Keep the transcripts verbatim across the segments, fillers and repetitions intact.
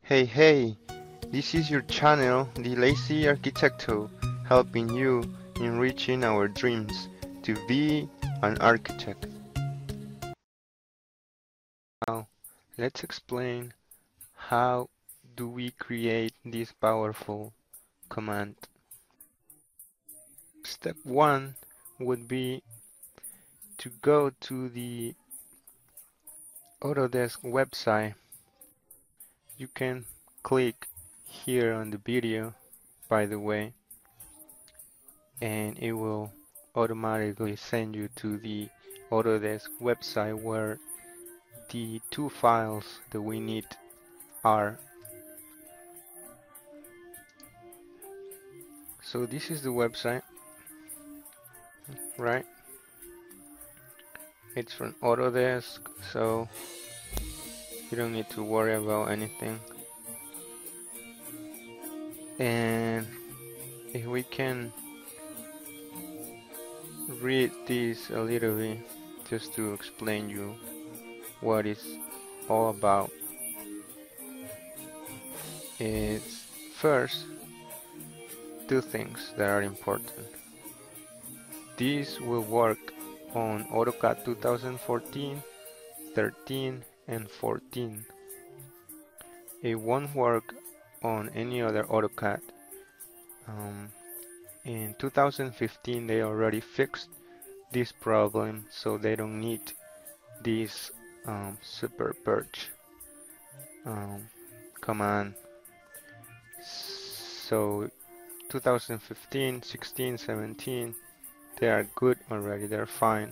Hey hey, this is your channel, the Lazy Arquitecto, helping you in reaching our dreams to be an architect. Now, let's explain how do we create this powerful command. Step one would be to go to the Autodesk website. You can click here on the video, by the way, and it will automatically send you to the Autodesk website where the two files that we need are. So this is the website, right? It's from Autodesk, so you don't need to worry about anything. And if we can read this a little bit just to explain you what it's all about. It's first two things that are important. This will work on AutoCAD two thousand fourteen, thirteen, and fourteen. It won't work on any other AutoCAD. Um, in two thousand fifteen they already fixed this problem, so they don't need this um, super purge um, command. So two thousand fifteen, sixteen, seventeen, they are good already, they're fine.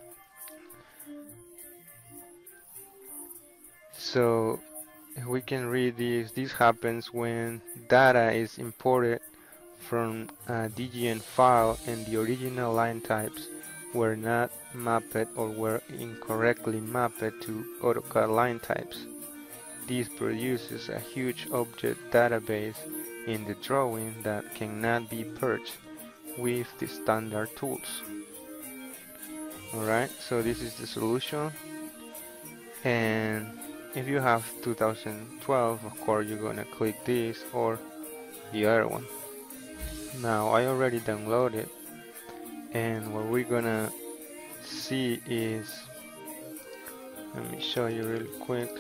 So if we can read this, this happens when data is imported from a D W G file and the original line types were not mapped or were incorrectly mapped to AutoCAD line types. This produces a huge object database in the drawing that cannot be purged with the standard tools. Alright, so this is the solution. And if you have two thousand twelve, of course you're gonna click this or the other one. Now I already downloaded, and what we're gonna see is, let me show you really quick.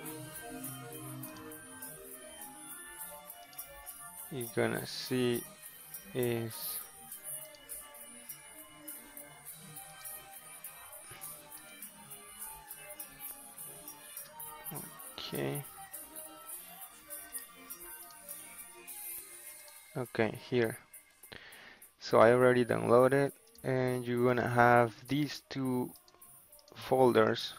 You're gonna see is okay. Okay, here. So I already downloaded, and you're gonna have these two folders.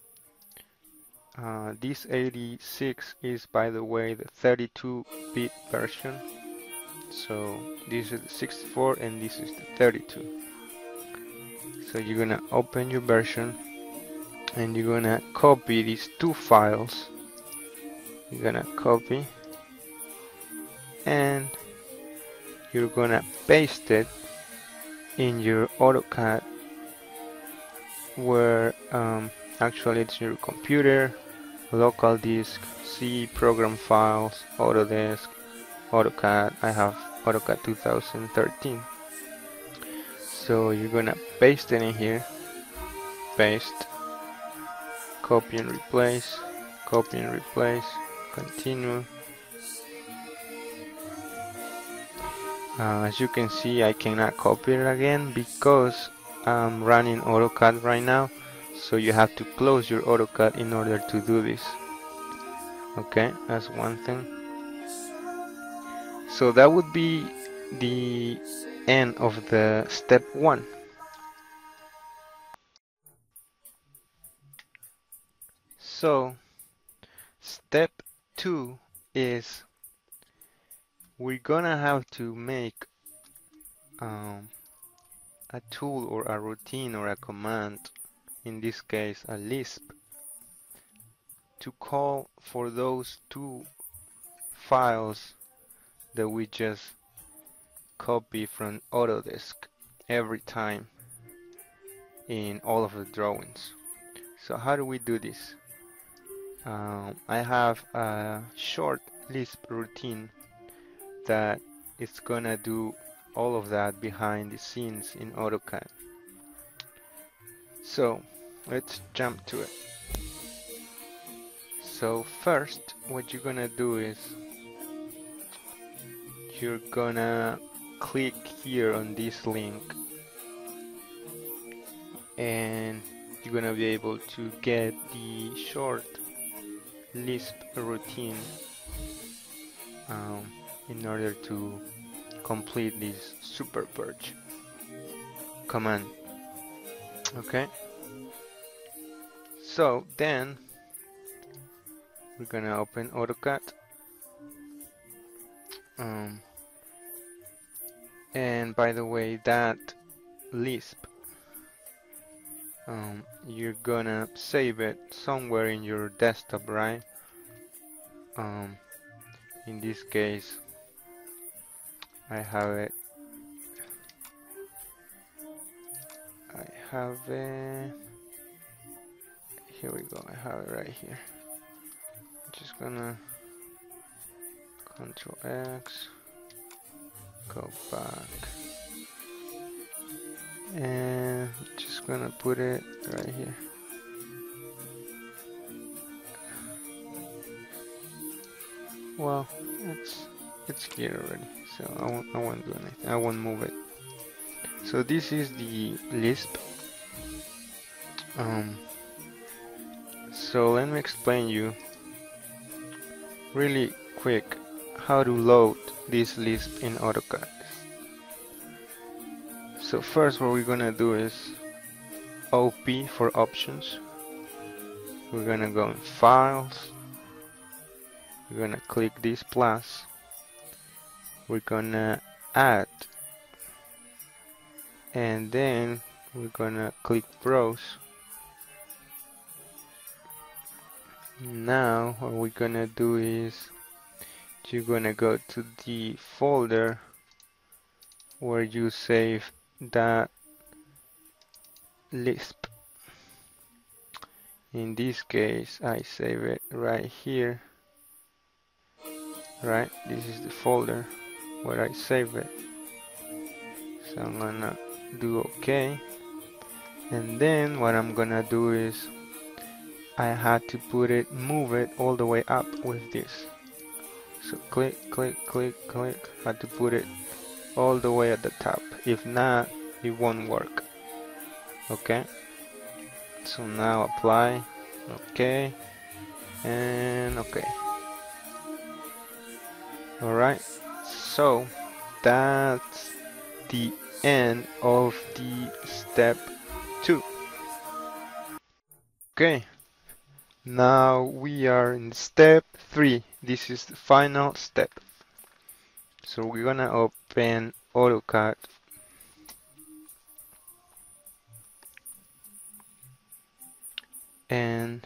Uh, this eighty-six is, by the way, the thirty-two bit version. So this is the sixty-four and this is the thirty-two. So you're gonna open your version and you're gonna copy these two files. You're gonna copy and you're gonna paste it in your AutoCAD, where um, actually it's your computer, local disk, C, program files, Autodesk, AutoCAD. I have AutoCAD two thousand thirteen. So you're gonna paste it in here, paste, copy and replace, copy and replace, continue. Uh, as you can see, I cannot copy it again because I'm running AutoCAD right now, so you have to close your AutoCAD in order to do this. Okay, that's one thing. So that would be the end of the step one. So step two is we're gonna have to make um, a tool or a routine or a command, in this case a Lisp, to call for those two files that we just copy from Autodesk every time in all of the drawings. So how do we do this? um, I have a short Lisp routine that is gonna do all of that behind the scenes in AutoCAD. So let's jump to it. So first, what you're gonna do is you're gonna click here on this link, and you're gonna be able to get the short Lisp routine um, in order to complete this super purge command. Okay, so then we're gonna open AutoCAD, um, and by the way, that Lisp, um, you're gonna save it somewhere in your desktop, right? Um, in this case, I have it. I have it. Here we go. I have it right here. Just gonna Control X, go back, and just gonna put it right here. Well, it's it's here already, so I won't I won't do anything. I won't move it. So this is the Lisp. Um. So let me explain you really quick how to load this Lisp in AutoCAD. So first, what we're gonna do is O P for options. We're gonna go in Files. We're gonna click this plus. We're gonna add, and then we're gonna click Browse. Now what we're gonna do is you're gonna go to the folder where you save that Lisp. In this case, I save it right here. Right, this is the folder where I save it. So I'm gonna do OK, and then what I'm gonna do is I had to put it, move it all the way up with this. So click, click, click, click. I had to put it all the way at the top. If not, it won't work. Okay. So now apply. Okay. And okay. Alright. So that's the end of the step two. Okay. Now we are in step three. This is the final step. So we're gonna open AutoCAD. And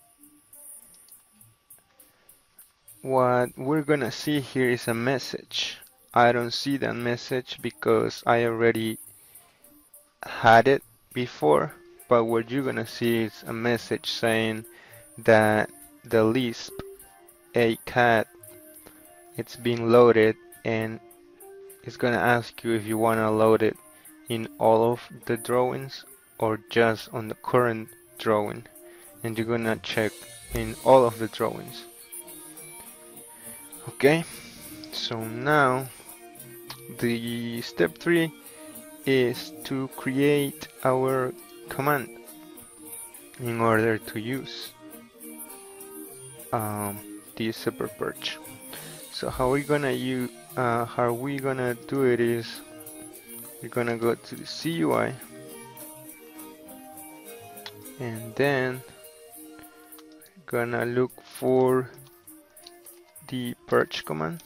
what we're gonna see here is a message. I don't see that message because I already had it before, but what you're gonna see is a message saying that the Lisp A C A D, it's being loaded, and it's gonna ask you if you wanna load it in all of the drawings or just on the current drawing, and you're gonna check in all of the drawings. Okay, so now the step three is to create our command in order to use um, this super purge. So how we gonna use uh, how we gonna do it is we're gonna go to the C U I, and then we're gonna look for the purge command.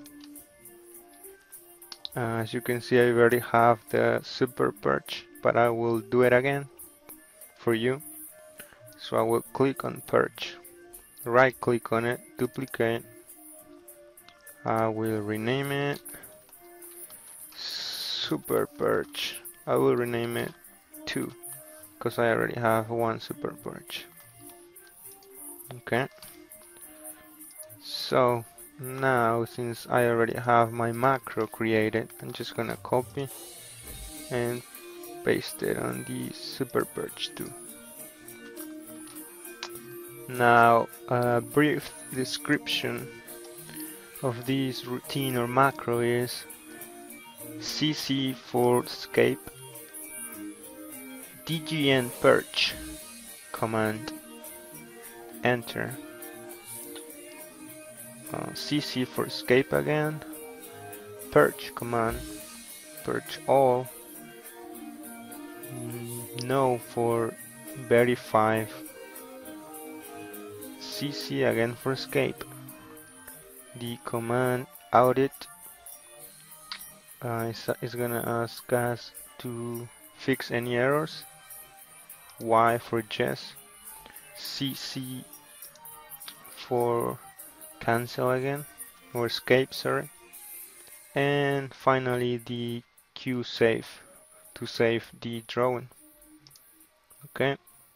Uh, as you can see, I already have the super purge, but I will do it again for you. So I will click on purge, right click on it, duplicate. I will rename it super purge. I will rename it two because I already have one super purge. Okay, so now since I already have my macro created, I'm just gonna copy and paste it on the Super Purge two. Now a brief description of this routine or macro is C C for escape, D G N purge, command, enter, uh, C C for escape again, purge command, purge all, mm, no for verify, C C again for escape, the command audit uh, is, is gonna ask us to fix any errors, Y for yes, C C for cancel again, or escape, sorry, and finally the Q save to save the drawing. Okay,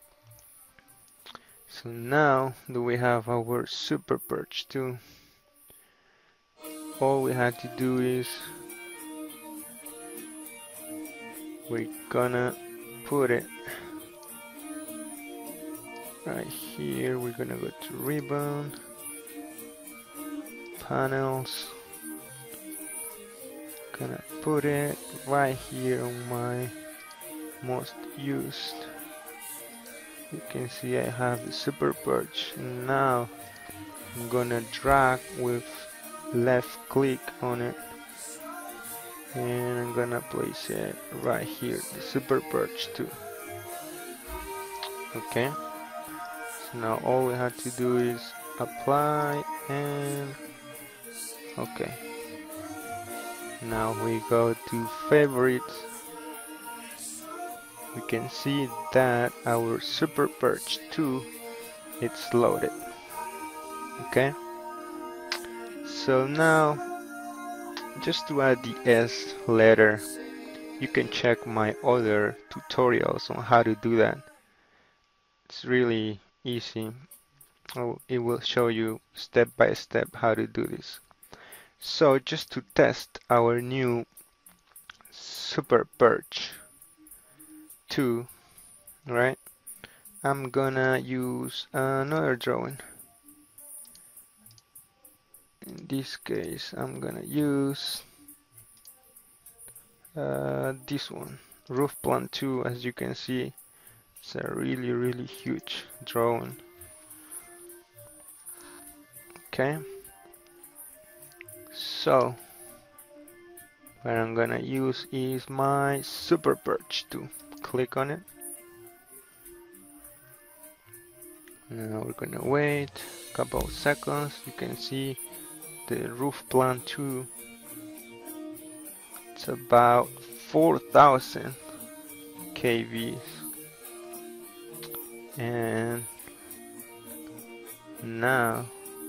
so now that we have our Super Purge two, all we had to do is we're gonna put it right here. We're gonna go to ribbon, panels, gonna put it right here on my most used. You can see I have the Super Purge. Now I'm gonna drag with left click on it and I'm gonna place it right here, the Super Purge two. Okay, so now all we have to do is apply and okay. Now we go to favorites. We can see that our Super Purge two it's loaded. Okay, so now just to add the S letter, you can check my other tutorials on how to do that. It's really easy. Oh, it will show you step by step how to do this. So just to test our new Super Purge two, right? I'm gonna use another drawing. In this case, I'm gonna use uh, this one, roof plan two. As you can see, it's a really, really huge drawing. Okay, so what I'm gonna use is my Super Purge two. Click on it. Now we're gonna wait a couple of seconds. You can see the roof plan two. It's about four thousand K Vs, and now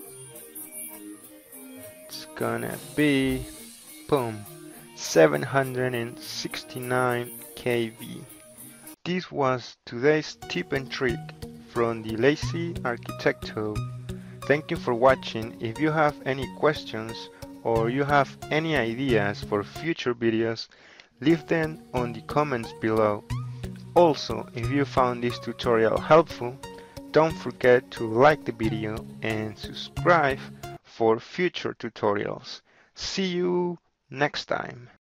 it's gonna be boom seven hundred sixty-nine K V. This was today's tip and trick from the Lazy Arquitecto. Thank you for watching. If you have any questions or you have any ideas for future videos, leave them on the comments below. Also, if you found this tutorial helpful, don't forget to like the video and subscribe for future tutorials. See you next time.